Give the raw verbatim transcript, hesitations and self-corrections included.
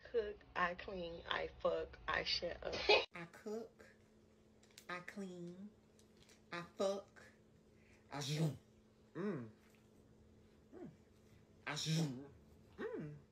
cook, I clean, I fuck, I shut up. I cook, I clean, I fuck, I zoom. Mmm. Mm. I zoom. Mmm.